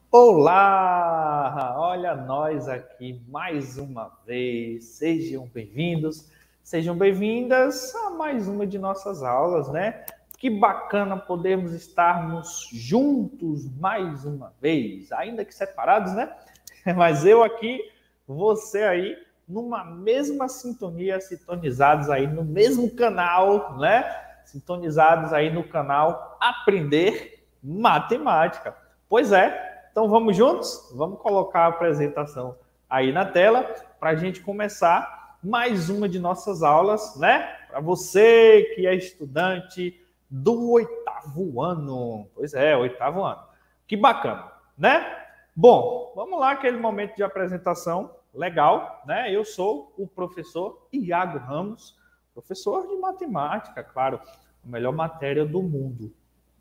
Olá! Olha nós aqui mais uma vez. Sejam bem-vindos, sejam bem-vindas a mais uma de nossas aulas, né? Que bacana podermos estarmos juntos mais uma vez, ainda que separados, né? Mas eu aqui, você aí, numa mesma sintonia, sintonizados aí no mesmo canal, né? Sintonizados aí no canal Aprender Matemática. Pois é, então vamos juntos? Vamos colocar a apresentação aí na tela para a gente começar mais uma de nossas aulas, né? Para você que é estudante do 8º ano. Pois é, 8º ano. Que bacana, né? Bom, vamos lá, aquele momento de apresentação legal, né? Eu sou o professor Iago Ramos, professor de matemática, claro, a melhor matéria do mundo.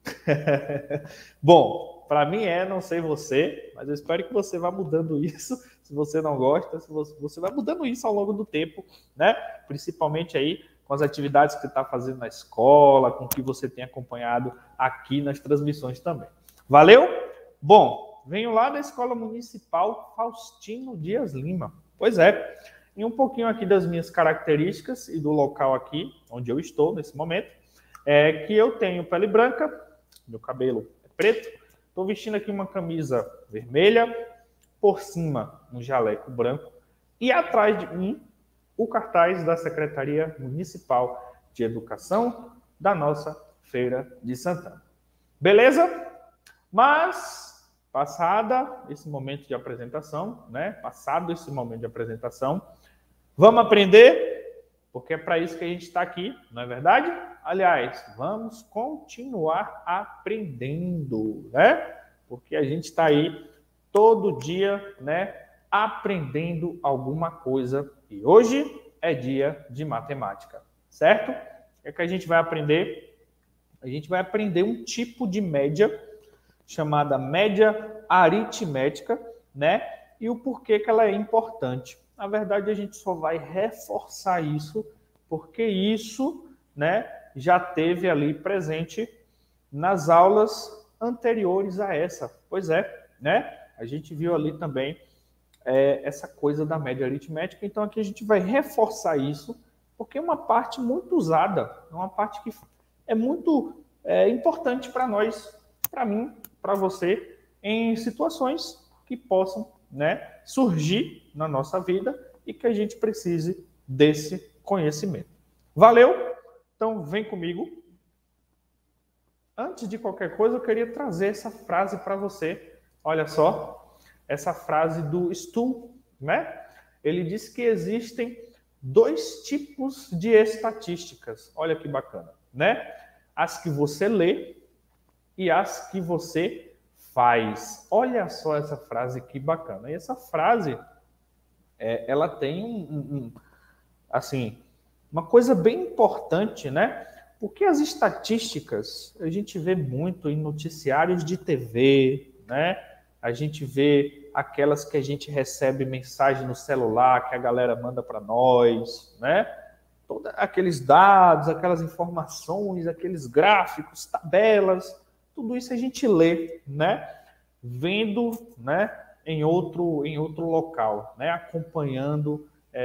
Bom, para mim não sei você, mas eu espero que você vá mudando isso. Se você não gosta, se você vai mudando isso ao longo do tempo, né? Principalmente aí com as atividades que você está fazendo na escola, com o que você tem acompanhado aqui nas transmissões também. Valeu? Bom, venho lá da Escola Municipal Faustino Dias Lima. Pois é, e um pouquinho aqui das minhas características e do local aqui, onde eu estou nesse momento, é que eu tenho pele branca, meu cabelo é preto, estou vestindo aqui uma camisa vermelha, por cima um jaleco branco e atrás de mim o cartaz da Secretaria Municipal de Educação da nossa Feira de Santana. Beleza? Mas, passado esse momento de apresentação, vamos aprender, porque é para isso que a gente está aqui, não é verdade? Aliás, vamos continuar aprendendo, né? Porque a gente está aí todo dia, né, aprendendo alguma coisa. E hoje é dia de matemática, certo? O que é que a gente vai aprender? A gente vai aprender um tipo de média chamada média aritmética, né? E o porquê que ela é importante. Na verdade, a gente só vai reforçar isso, porque isso, né, já teve ali presente nas aulas anteriores a essa. Pois é, né? A gente viu ali também essa coisa da média aritmética. Então, aqui a gente vai reforçar isso, porque é uma parte muito usada, é uma parte que é muito importante para nós, para mim, para você, em situações que possam, né, surgir na nossa vida e que a gente precise desse conhecimento. Valeu? Então, vem comigo. Antes de qualquer coisa, eu queria trazer essa frase para você. Olha só, essa frase do Stuhl, né? Ele diz que existem 2 tipos de estatísticas. Olha que bacana, né? As que você lê e as que você faz. Olha só essa frase que bacana. E essa frase, ela tem assim, uma coisa bem importante, né? Porque as estatísticas a gente vê muito em noticiários de TV, né? A gente vê aquelas que a gente recebe mensagem no celular que a galera manda para nós, né? Todos aqueles dados, aquelas informações, aqueles gráficos, tabelas, tudo isso a gente lê, né? Vendo, né? Em outro local, né? Acompanhando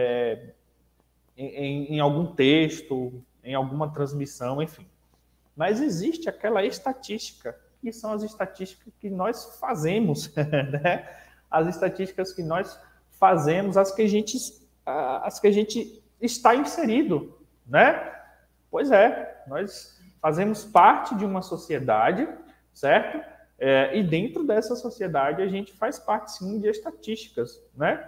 em algum texto, em alguma transmissão, enfim. Mas existe aquela estatística, que são as estatísticas que nós fazemos, né? As estatísticas que nós fazemos, as que a gente está inserido, né? Pois é, nós fazemos parte de uma sociedade, certo? E dentro dessa sociedade a gente faz parte, sim, de estatísticas, né?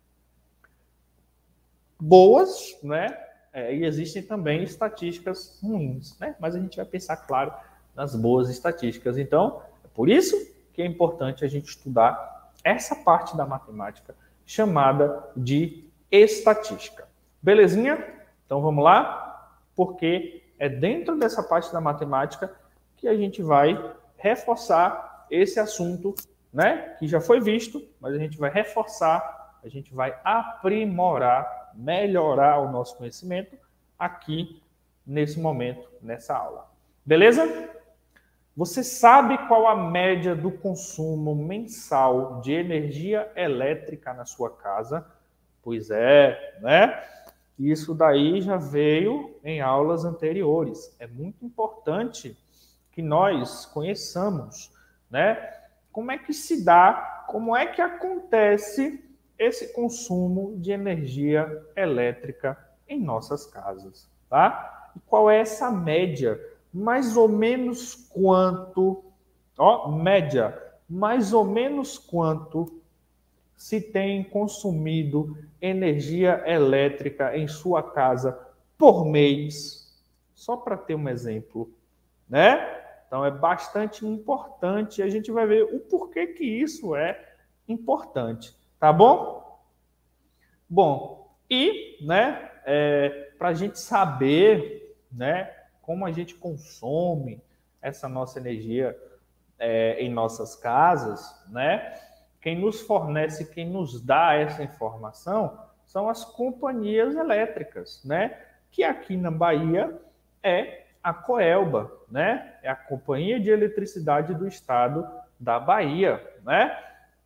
Boas, né? E existem também estatísticas ruins, né? Mas a gente vai pensar, claro, nas boas estatísticas. Então, é por isso que é importante a gente estudar essa parte da matemática chamada de estatística. Belezinha? Então vamos lá? Porque é dentro dessa parte da matemática que a gente vai reforçar esse assunto, né? Que já foi visto, mas a gente vai reforçar, a gente vai aprimorar, melhorar o nosso conhecimento aqui nesse momento, nessa aula. Beleza? Você sabe qual a média do consumo mensal de energia elétrica na sua casa? Pois é, né? Isso daí já veio em aulas anteriores. É muito importante que nós conheçamos, né? Como é que se dá, como é que acontece esse consumo de energia elétrica em nossas casas, tá? E qual é essa média? Mais ou menos quanto, média, mais ou menos quanto se tem consumido energia elétrica em sua casa por mês, só para ter um exemplo, né? Então é bastante importante e a gente vai ver o porquê que isso é importante, tá bom? Bom, e, né, para a gente saber, né, como a gente consome essa nossa energia em nossas casas, né? Quem nos fornece, quem nos dá essa informação são as companhias elétricas, né? Que aqui na Bahia é a Coelba, né? É a Companhia de Eletricidade do Estado da Bahia, né?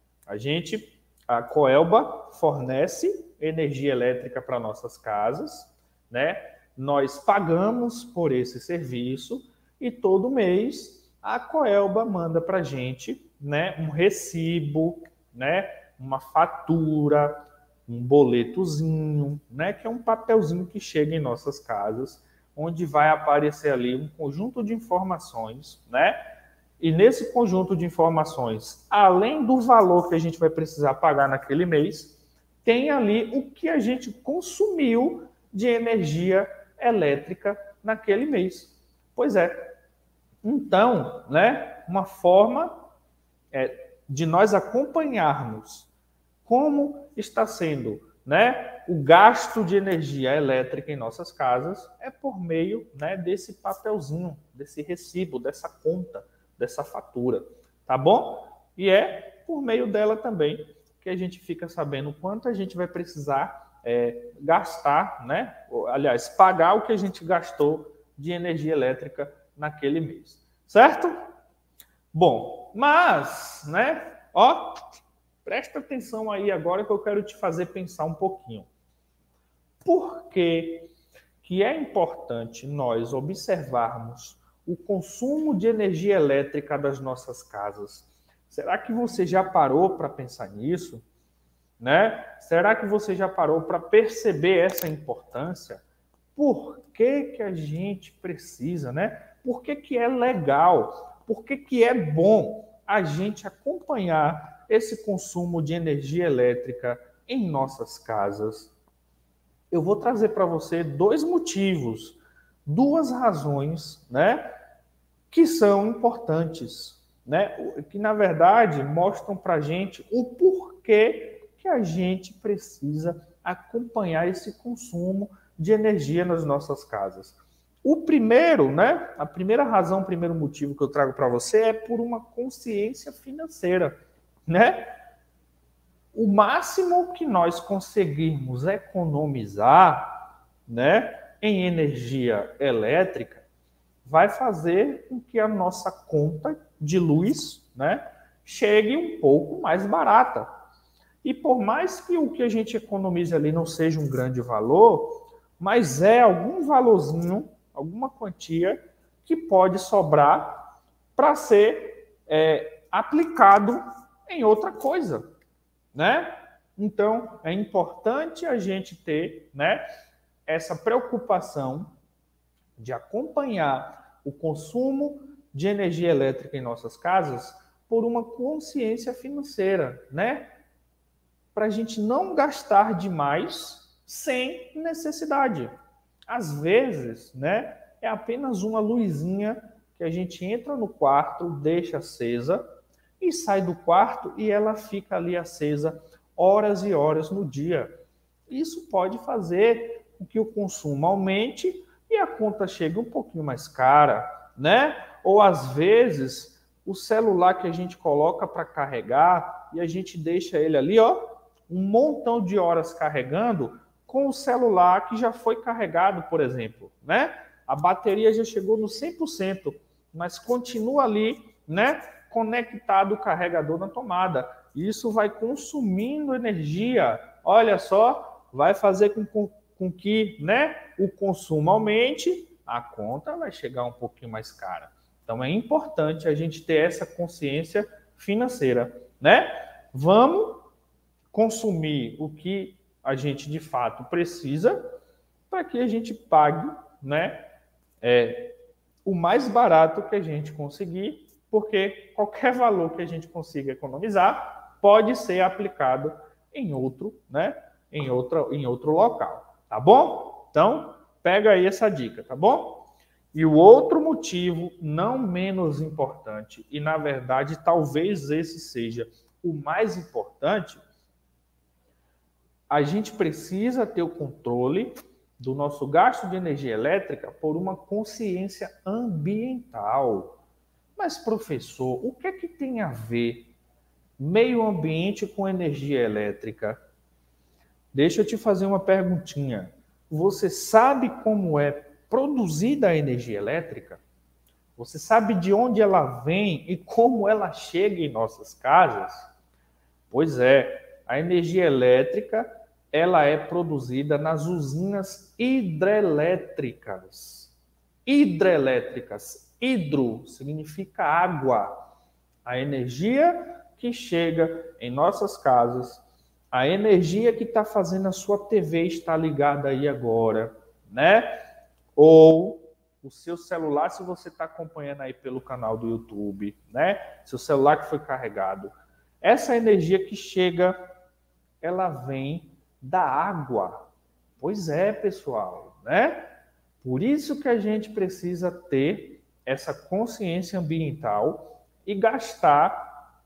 A Coelba fornece energia elétrica para nossas casas, né? Nós pagamos por esse serviço e todo mês a Coelba manda para a gente, né, um recibo, né, uma fatura, um boletozinho, né, que é um papelzinho que chega em nossas casas, onde vai aparecer ali um conjunto de informações, né? E nesse conjunto de informações, além do valor que a gente vai precisar pagar naquele mês, tem ali o que a gente consumiu de energia elétrica naquele mês. Pois é. Então, né, uma forma de nós acompanharmos como está sendo, né, o gasto de energia elétrica em nossas casas é por meio, né, desse papelzinho, desse recibo, dessa conta, dessa fatura, tá bom? E é por meio dela também que a gente fica sabendo quanto a gente vai precisar gastar, né? Aliás, pagar o que a gente gastou de energia elétrica naquele mês, certo? Bom, mas, né, presta atenção aí agora que eu quero te fazer pensar um pouquinho. Por que é importante nós observarmos o consumo de energia elétrica das nossas casas? Será que você já parou para pensar nisso? Né? Será que você já parou para perceber essa importância? Por que a gente precisa, né? Por que é legal? Por que é bom a gente acompanhar esse consumo de energia elétrica em nossas casas? Eu vou trazer para você dois motivos, duas razões, né, que são importantes, né, que na verdade mostram para a gente o porquê que a gente precisa acompanhar esse consumo de energia nas nossas casas. O primeiro, né, a primeira razão, o primeiro motivo que eu trago para você é por uma consciência financeira, né? O máximo que nós conseguirmos economizar, né, em energia elétrica vai fazer com que a nossa conta de luz, né, chegue um pouco mais barata. E por mais que o que a gente economize ali não seja um grande valor, mas é algum valorzinho, alguma quantia que pode sobrar para ser aplicado em outra coisa, né? Então, é importante a gente ter, né, essa preocupação de acompanhar o consumo de energia elétrica em nossas casas por uma consciência financeira, né? Para a gente não gastar demais sem necessidade. Às vezes, né, é apenas uma luzinha que a gente entra no quarto, deixa acesa e sai do quarto e ela fica ali acesa horas e horas no dia. Isso pode fazer com que o consumo aumente e a conta chegue um pouquinho mais cara, né? Ou às vezes o celular que a gente coloca para carregar e a gente deixa ele ali, um montão de horas carregando com o celular que já foi carregado, por exemplo, né? A bateria já chegou no 100%. mas continua ali, né, conectado o carregador na tomada. Isso vai consumindo energia. Olha só, vai fazer com que, né, o consumo aumente, a conta vai chegar um pouquinho mais cara. Então é importante a gente ter essa consciência financeira, né? Vamos consumir o que a gente de fato precisa para que a gente pague, né, o mais barato que a gente conseguir, porque qualquer valor que a gente consiga economizar pode ser aplicado em outro, né, em outro local, tá bom? Então, pega aí essa dica, tá bom? E o outro motivo, não menos importante, e na verdade talvez esse seja o mais importante, a gente precisa ter o controle do nosso gasto de energia elétrica por uma consciência ambiental. Mas, professor, o que é que tem a ver meio ambiente com energia elétrica? Deixa eu te fazer uma perguntinha. Você sabe como é produzida a energia elétrica? Você sabe de onde ela vem e como ela chega em nossas casas? Pois é, a energia elétrica ela é produzida nas usinas hidrelétricas. Hidrelétricas. Hidro significa água. A energia que chega em nossas casas, a energia que está fazendo a sua TV estar ligada aí agora, né? Ou o seu celular, se você está acompanhando aí pelo canal do YouTube, né? Seu celular que foi carregado. Essa energia que chega, ela vem da água. Pois é, pessoal, né? Por isso que a gente precisa ter essa consciência ambiental e gastar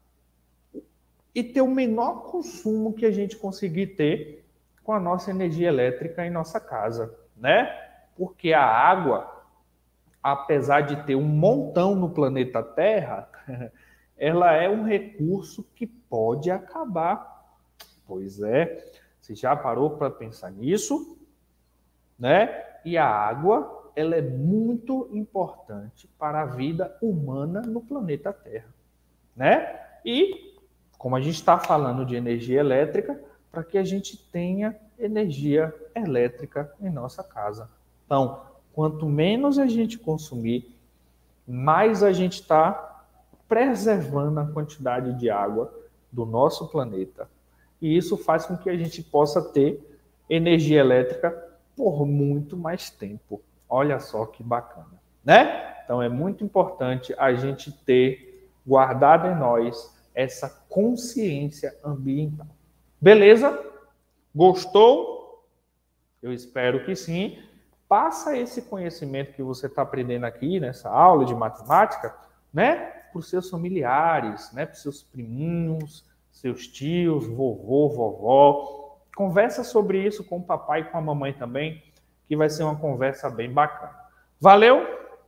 e ter o menor consumo que a gente conseguir ter com a nossa energia elétrica em nossa casa, né? Porque a água, apesar de ter um montão no planeta Terra, ela é um recurso que pode acabar. Pois é, você já parou para pensar nisso, né? E a água, ela é muito importante para a vida humana no planeta Terra, né? E, como a gente está falando de energia elétrica, para que a gente tenha energia elétrica em nossa casa. Então, quanto menos a gente consumir, mais a gente está preservando a quantidade de água do nosso planeta. E isso faz com que a gente possa ter energia elétrica por muito mais tempo. Olha só que bacana, né? Então é muito importante a gente ter guardado em nós essa consciência ambiental. Beleza? Gostou? Eu espero que sim. Passa esse conhecimento que você está aprendendo aqui nessa aula de matemática, né, para os seus familiares, né, para os seus priminhos, seus tios, vovô, vovó. Conversa sobre isso com o papai e com a mamãe também, que vai ser uma conversa bem bacana. Valeu?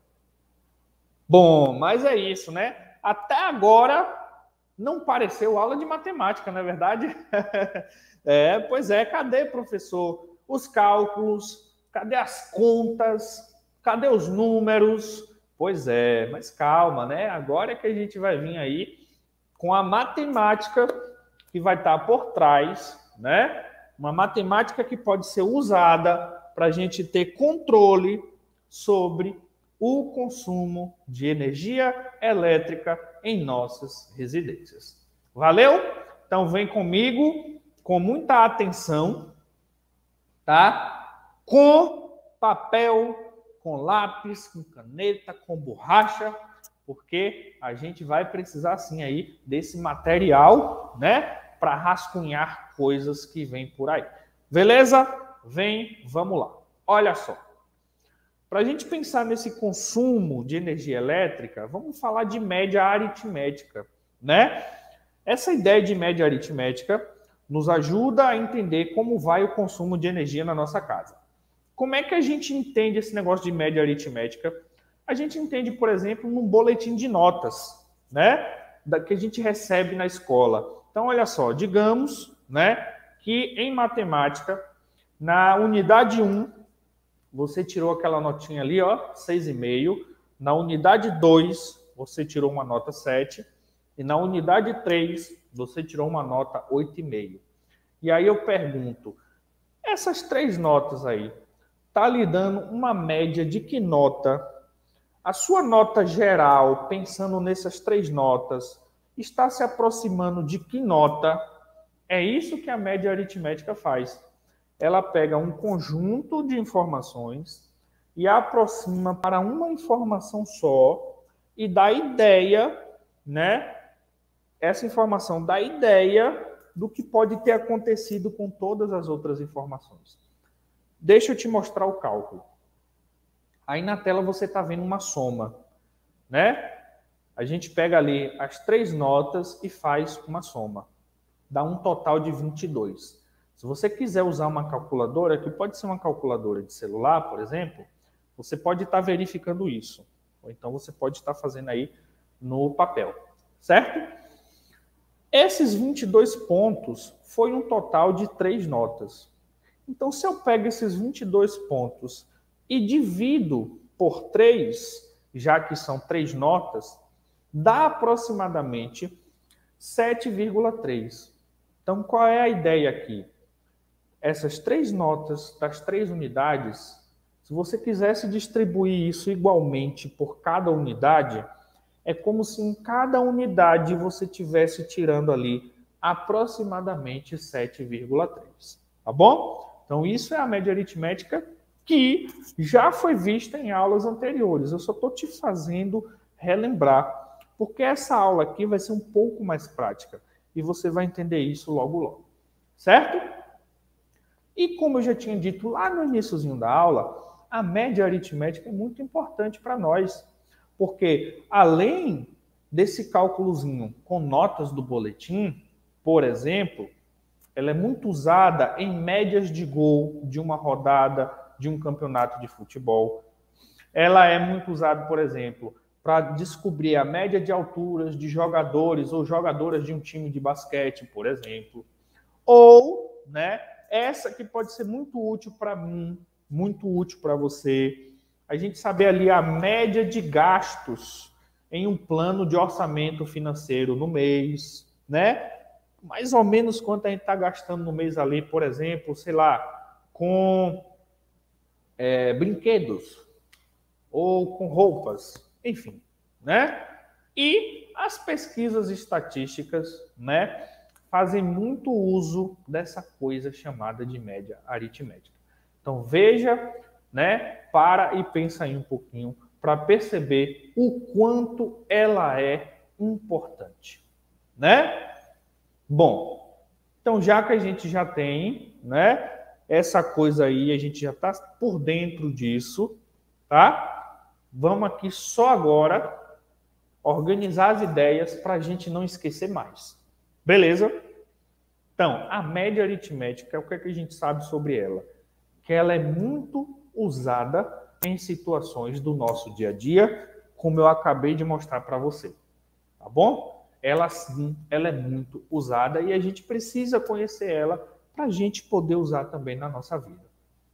Bom, mas é isso, né? Até agora não pareceu aula de matemática, não é verdade? Pois é, cadê, professor? Os cálculos, cadê as contas, cadê os números? Pois é, mas calma, né? Agora é que a gente vai vir aí com a matemática que vai estar por trás, né? Uma matemática que pode ser usada para a gente ter controle sobre o consumo de energia elétrica em nossas residências. Valeu? Então vem comigo com muita atenção, tá? Com papel, com lápis, com caneta, com borracha, porque a gente vai precisar sim aí desse material, né, para rascunhar coisas que vêm por aí. Beleza? Vem, vamos lá. Olha só. Para a gente pensar nesse consumo de energia elétrica, vamos falar de média aritmética, né? Essa ideia de média aritmética nos ajuda a entender como vai o consumo de energia na nossa casa. Como é que a gente entende esse negócio de média aritmética? A gente entende, por exemplo, num boletim de notas, né, que a gente recebe na escola. Então, olha só, digamos, né, que em matemática, na unidade 1, você tirou aquela notinha ali, ó, 6,5. Na unidade 2, você tirou uma nota 7. E na unidade 3, você tirou uma nota 8,5. E aí eu pergunto, essas 3 notas aí, tá lhe dando uma média de que nota? A sua nota geral, pensando nessas 3 notas, está se aproximando de que nota? É isso que a média aritmética faz. Ela pega um conjunto de informações e aproxima para uma informação só e dá ideia, né? Essa informação dá ideia do que pode ter acontecido com todas as outras informações. Deixa eu te mostrar o cálculo. Aí na tela você está vendo uma soma, né? A gente pega ali as 3 notas e faz uma soma. Dá um total de 22. Se você quiser usar uma calculadora, que pode ser uma calculadora de celular, por exemplo, você pode estar verificando isso. Ou então você pode estar fazendo aí no papel, certo? Esses 22 pontos foi um total de 3 notas. Então, se eu pego esses 22 pontos e divido por 3, já que são 3 notas, dá aproximadamente 7,3. Então, qual é a ideia aqui? Essas 3 notas das 3 unidades, se você quisesse distribuir isso igualmente por cada unidade, é como se em cada unidade você estivesse tirando ali aproximadamente 7,3. Tá bom? Então, isso é a média aritmética que já foi vista em aulas anteriores. Eu só estou te fazendo relembrar, porque essa aula aqui vai ser um pouco mais prática e você vai entender isso logo, logo. Certo? E como eu já tinha dito lá no iniciozinho da aula, a média aritmética é muito importante para nós, porque além desse cálculozinho com notas do boletim, por exemplo, ela é muito usada em médias de gol de uma rodada de um campeonato de futebol. Ela é muito usada, por exemplo, para descobrir a média de alturas de jogadores ou jogadoras de um time de basquete, por exemplo. Ou, né, essa que pode ser muito útil para mim, muito útil para você, a gente saber ali a média de gastos em um plano de orçamento financeiro no mês, né? Mais ou menos quanto a gente está gastando no mês ali, por exemplo, sei lá, com brinquedos ou com roupas, enfim, né? E as pesquisas estatísticas, né, fazem muito uso dessa coisa chamada de média aritmética. Então veja, né, para e pensa aí um pouquinho para perceber o quanto ela é importante, né? Bom, então já que a gente já tem, né, essa coisa aí, a gente já está por dentro disso, tá? Vamos aqui só agora organizar as ideias para a gente não esquecer mais. Beleza? Então, a média aritmética, o que é que a gente sabe sobre ela? Que ela é muito usada em situações do nosso dia a dia, como eu acabei de mostrar para você. Tá bom? Ela sim, ela é muito usada e a gente precisa conhecer ela para a gente poder usar também na nossa vida.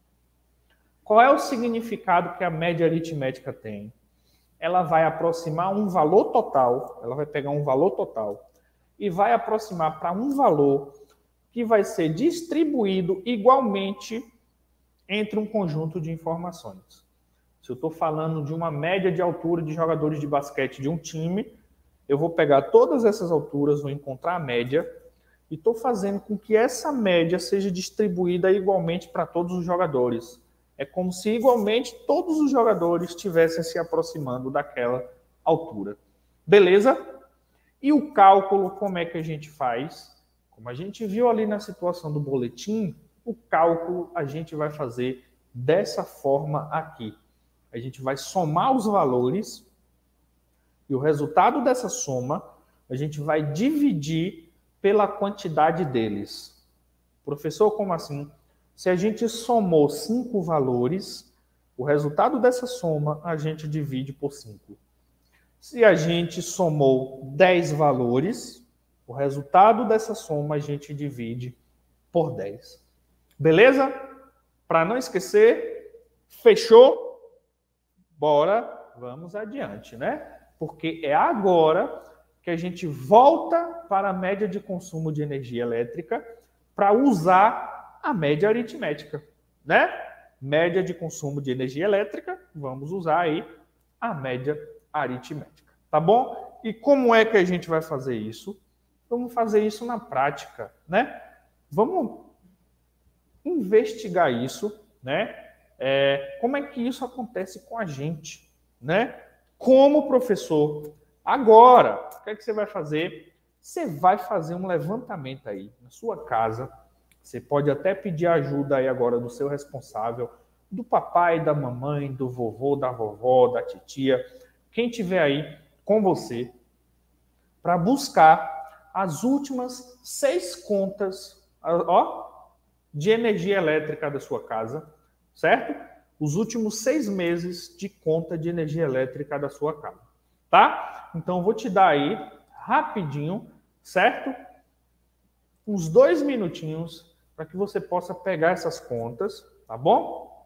Qual é o significado que a média aritmética tem? Ela vai aproximar um valor total, ela vai pegar um valor total e vai aproximar para um valor que vai ser distribuído igualmente entre um conjunto de informações. Se eu estou falando de uma média de altura de jogadores de basquete de um time, eu vou pegar todas essas alturas, vou encontrar a média e estou fazendo com que essa média seja distribuída igualmente para todos os jogadores. É como se igualmente todos os jogadores estivessem se aproximando daquela altura. Beleza? E o cálculo, como é que a gente faz? Como a gente viu ali na situação do boletim, o cálculo a gente vai fazer dessa forma aqui. A gente vai somar os valores e o resultado dessa soma a gente vai dividir pela quantidade deles. Professor, como assim? Se a gente somou 5 valores, o resultado dessa soma a gente divide por 5. Se a gente somou 10 valores, o resultado dessa soma a gente divide por 10. Beleza? Para não esquecer, fechou? Bora vamos adiante, né? Porque é agora que a gente volta para a média de consumo de energia elétrica para usar a média aritmética, né? Média de consumo de energia elétrica, vamos usar aí a média aritmética, tá bom? E como é que a gente vai fazer isso? Vamos fazer isso na prática, né? Vamos investigar isso, né? Como é que isso acontece com a gente, né? Como professor. Agora, o que é que você vai fazer? Você vai fazer um levantamento aí na sua casa. Você pode até pedir ajuda aí agora do seu responsável, do papai, da mamãe, do vovô, da vovó, da titia, quem tiver aí com você, para buscar as últimas 6 contas, de energia elétrica da sua casa, certo? Os últimos 6 meses de conta de energia elétrica da sua casa, tá? Então, eu vou te dar aí, rapidinho, certo? Uns 2 minutinhos para que você possa pegar essas contas, tá bom?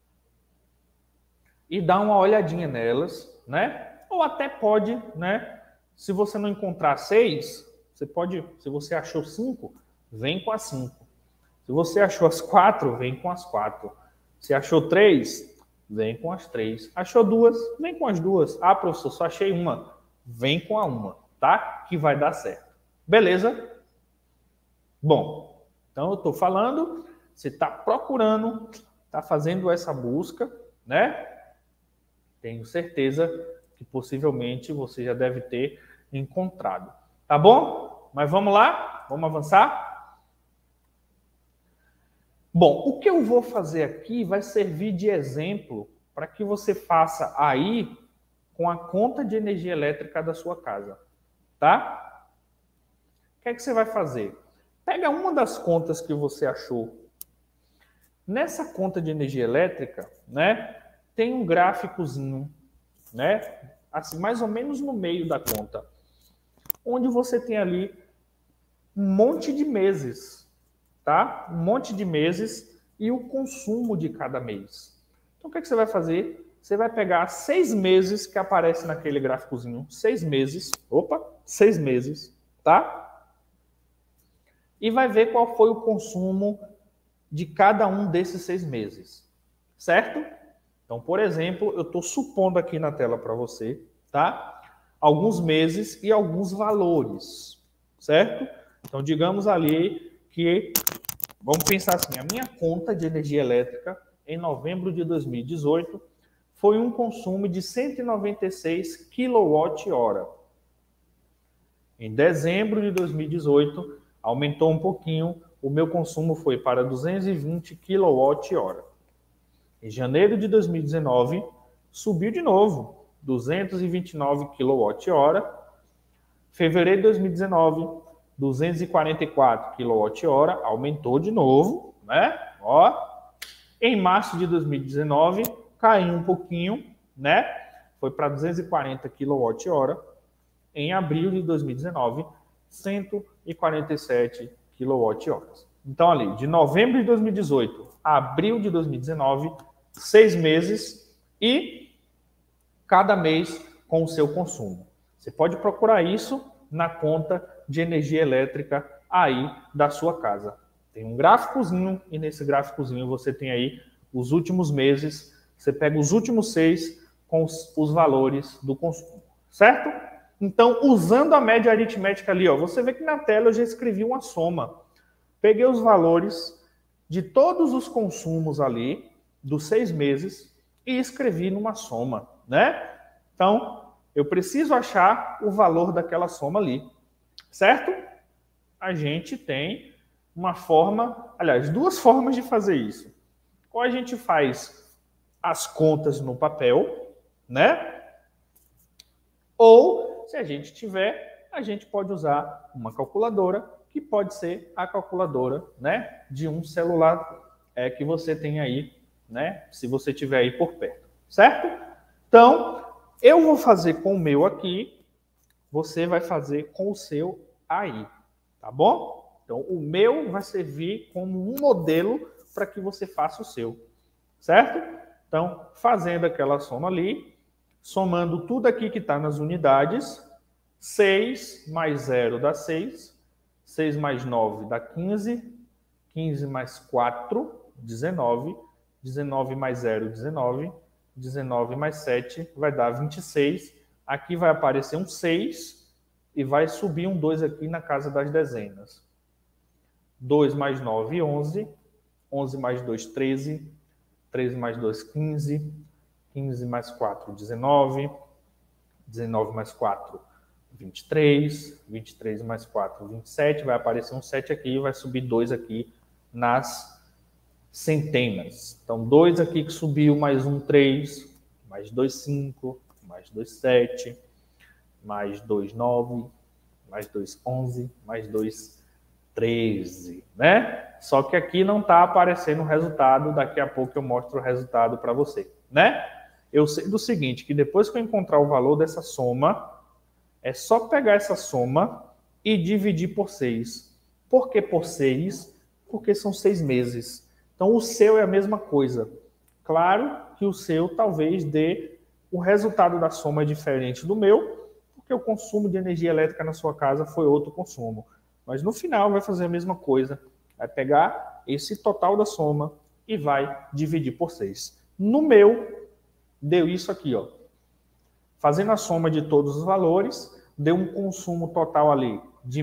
E dar uma olhadinha nelas, né? Ou até pode, né? Se você não encontrar 6, você pode, se você achou 5, vem com as 5. Se você achou as 4, vem com as 4. Se achou 3, vem com as 3. Achou 2, vem com as 2. Ah, professor, só achei uma. Vem com a uma, tá? Que vai dar certo. Beleza? Bom, então eu estou falando, você está procurando, está fazendo essa busca, né? Tenho certeza que possivelmente você já deve ter encontrado. Tá bom? Mas vamos lá? Vamos avançar? Bom, o que eu vou fazer aqui vai servir de exemplo para que você faça aí com a conta de energia elétrica da sua casa, tá? O que é que você vai fazer? Pega uma das contas que você achou. Nessa conta de energia elétrica, né, tem um gráficozinho, né, assim, mais ou menos no meio da conta, onde você tem ali um monte de meses, tá? Um monte de meses e o consumo de cada mês. Então, o que é que você vai fazer? Você vai pegar 6 meses que aparece naquele gráficozinho, 6 meses, 6 meses, tá? E vai ver qual foi o consumo de cada um desses 6 meses, certo? Então, por exemplo, eu estou supondo aqui na tela para você, tá? Alguns meses e alguns valores, certo? Então, digamos ali que, vamos pensar assim, a minha conta de energia elétrica em novembro de 2018 foi um consumo de 196 kWh. Em dezembro de 2018, aumentou um pouquinho, o meu consumo foi para 220 kWh. Em janeiro de 2019, subiu de novo, 229 kWh. Fevereiro de 2019, 244 kWh, aumentou de novo, né? Em março de 2019, caiu um pouquinho, né? Foi para 240 kWh. Em abril de 2019, 147 kWh. Então, ali, de novembro de 2018 a abril de 2019, 6 meses e cada mês com o seu consumo. Você pode procurar isso na conta de energia elétrica aí da sua casa. Tem um gráficozinho e nesse gráficozinho você tem aí os últimos meses, você pega os últimos 6 com os valores do consumo, certo? Então, usando a média aritmética ali, você vê que na tela eu já escrevi uma soma. Peguei os valores de todos os consumos ali, dos 6 meses, e escrevi numa soma, né? Então, eu preciso achar o valor daquela soma ali, certo? A gente tem uma forma, aliás, 2 formas de fazer isso. Ou a gente faz as contas no papel, né? Ou, se a gente tiver, a gente pode usar uma calculadora, que pode ser a calculadora, né, de um celular que você tem aí, né, se você tiver aí por perto, certo? Então, eu vou fazer com o meu aqui, você vai fazer com o seu aí, tá bom? Então, o meu vai servir como um modelo para que você faça o seu, certo? Então, fazendo aquela soma ali, somando tudo aqui que está nas unidades, 6 mais 0 dá 6, 6 mais 9 dá 15, 15 mais 4, 19, 19 mais 0, 19, 19 mais 7 vai dar 26. Aqui vai aparecer um 6 e vai subir um 2 aqui na casa das dezenas. 2 mais 9, 11, 11 mais 2, 13, 13 mais 2, 15, 15 mais 4, 19, 19 mais 4, 23, 23 mais 4, 27, vai aparecer um 7 aqui, vai subir 2 aqui nas centenas. Então, 2 aqui que subiu, mais um 3, mais 2, 5, mais 2, 7, mais 2, 9, mais 2, 11, mais 2, 13, né? Só que aqui não está aparecendo o resultado, daqui a pouco eu mostro o resultado para você, né? Eu sei do seguinte, que depois que eu encontrar o valor dessa soma, é só pegar essa soma e dividir por 6. Por que por 6? Porque são 6 meses. Então, o seu é a mesma coisa. Claro que o seu talvez dê o resultado da soma é diferente do meu, porque o consumo de energia elétrica na sua casa foi outro consumo. Mas no final vai fazer a mesma coisa. Vai pegar esse total da soma e vai dividir por 6. No meu, deu isso aqui, ó. Fazendo a soma de todos os valores, deu um consumo total ali de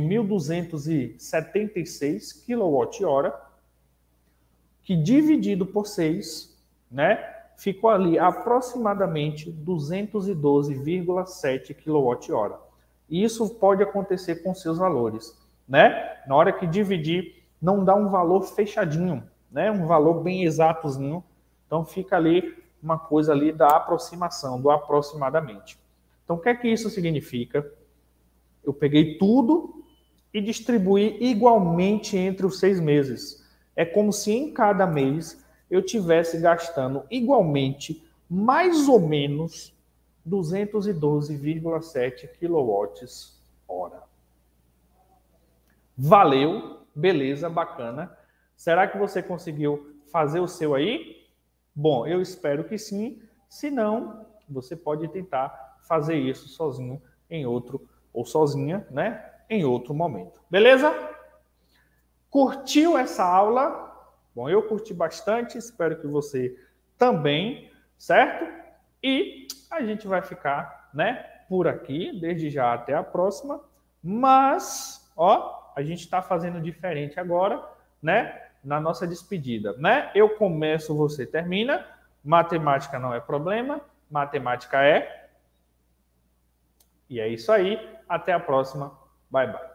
1.276 kWh, que dividido por 6, né, ficou ali aproximadamente 212,7 kWh. E isso pode acontecer com seus valores, né? Na hora que dividir, não dá um valor fechadinho, né? Um valor bem exatozinho. Então fica ali uma coisa ali da aproximação, do aproximadamente. Então, o que é que isso significa? Eu peguei tudo e distribuí igualmente entre os 6 meses. É como se em cada mês eu tivesse gastando igualmente mais ou menos 212,7 kWh. Valeu, beleza, bacana. Será que você conseguiu fazer o seu aí? Bom, eu espero que sim. Se não, você pode tentar fazer isso sozinho em outro, ou sozinha, né? Em outro momento. Beleza? Curtiu essa aula? Bom, eu curti bastante, espero que você também, certo? E a gente vai ficar, né, por aqui, desde já até a próxima. Mas, ó, a gente está fazendo diferente agora, né? Na nossa despedida, né? Eu começo, você termina. Matemática não é problema, matemática é. E é isso aí. Até a próxima. Bye, bye.